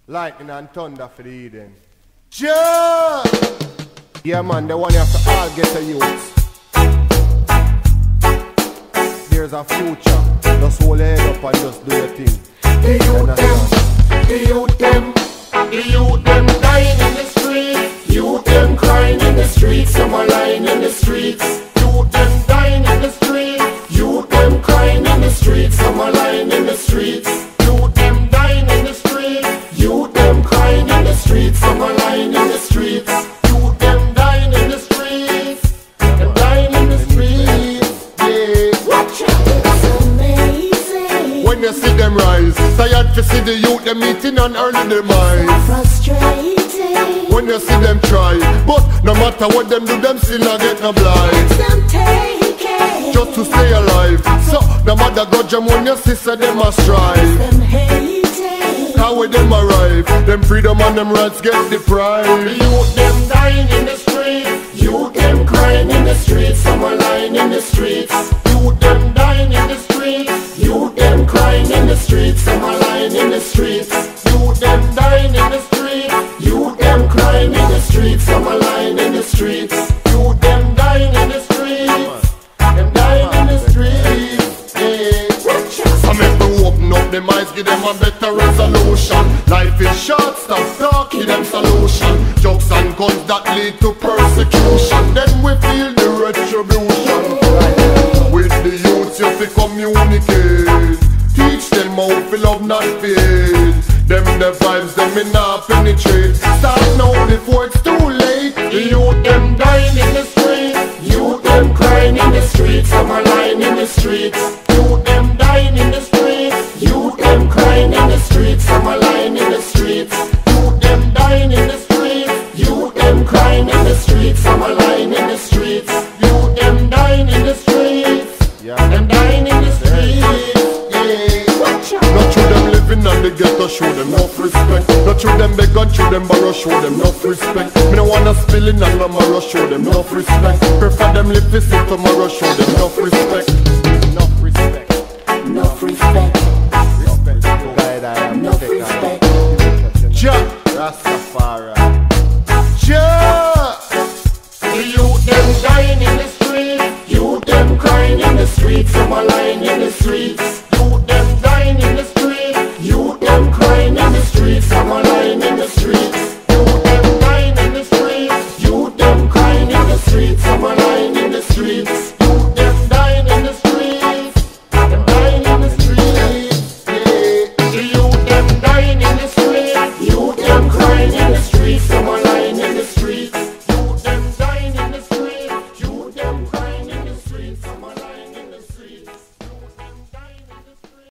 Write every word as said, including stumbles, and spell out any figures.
Lightning and thunder for the Eden. Yeah! Yeah man, the one you have to all get a youth. There's a future. Just hold your head up and just do your thing. The youth them, the youth them, the youth them dying in the streets. Youth them crying in the streets, some are lying in the streets. Youth them dying in the streets. Youth them crying in the streets, some are lying in the streets. Youth them dying in the streets. Youth them crying in the streets, some are lying in the streets. Youth them dying in the streets. Them dying in the streets. Yeah, watch out, it's amazing. When you see them rise, tired to see the youth them meeting on early demise. Frustrating. When you see them try, but no matter what them do, them still not get no blind. Them taking. Just to stay alive. So no matter grudge them when you see say them a strive. Them hating. How when them arrive, them freedom and them rights get deprived. Youth them dying in the streets. Youth them crying in the streets. Some are lying in the streets. Youth them dying in the streets. Youth them crying in the streets. Some are lying in the streets. Youth them dying in the streets. Youth them crying in the streets. Some are lying in the streets. Youth them dying in the streets. Them dying in the streets. Yeah. I make them open up them eyes, give them a better resolution. Life is short, stop talking them solution. Jokes and guns that lead to persecution. Then we feel the retribution. With the youths you fi communicate. Teach them how fi love not fade. Them the vibes them in not penetrate. Start now before it's too late. The youth them dying in the streets. Youth them crying in the streets. Some are lying in the streets. Youth them dying in the streets. Youth them crying in the streets. Some are lying in the streets. Youth them dying in the streets. Youth them crying in the streets. Some are lying in the streets. Youth them dying in the streets. Yeah. Them dying in the streets. Not through them living and they get to show them enough respect. Not through them beg and through them borrow, show them enough respect. Me no wanna spill in and tomorrow, show them enough respect. Prefer them live to see tomorrow, show them enough respect.